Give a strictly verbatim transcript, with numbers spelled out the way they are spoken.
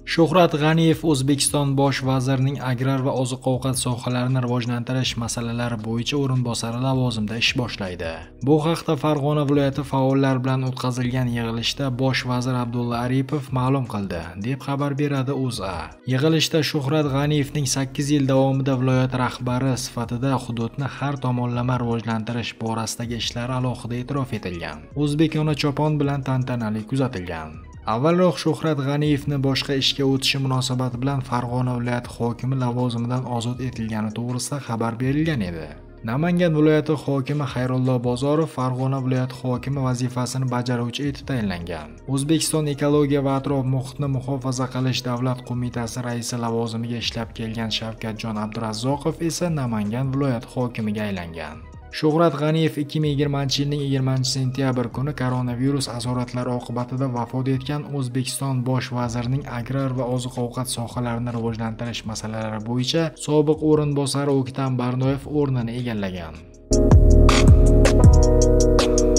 Shuhrat G'aniyev O'zbekiston bosh vazirining agrar va oziq-ovqat sohalarini rivojlantirish masalalari bo'yicha o'rinbosari lavozimida ish boshlaydi. Bu haqda Farg'ona viloyati faollar bilan o'tkazilgan yig'ilishda bosh vazir Abdulla Aripov ma'lum qildi, deb xabar beradi O'zA. Yig'ilishda Shuhrat G'aniyevning sakkiz yil davomida viloyat rahbari sifatida hududni har tomonlama rivojlantirish borasidagi ishlari alohida e'tirof etilgan. O'zbekona chopon bilan tantanali kuzatilgan. Avvalroq Shuhrat G'aniyevni boshqa ishga o'tishi munosabati bilan Farg'ona viloyati hokimi lavozimidan ozod etilgani to'g'risida xabar berilgan edi. Namangan viloyati hokimi Xayrullo Bozorov Farg'ona viloyati hokimi vazifasini bajaruvchi etib tayinlangan. O'zbekiston ekologiya va atrof muhitni muhofaza qilish davlat qo'mitasi raisi lavozimiga ishlab kelgan Shavkatjon Abdurazzoqov esa Namangan viloyati hokimiga aylangan. Shuhrat G'aniyev ikki ming yigirmanchi yilning yigirmanchi sentyabr kuni koronavirus asoratlari oqibatida vafot etgan O'zbekiston bosh vazirining agrar va oziq-ovqat sohalarini rivojlantirish masalalari bo'yicha sobiq o'rinbosari O'ktam Barnoyev o'rnini egallagan.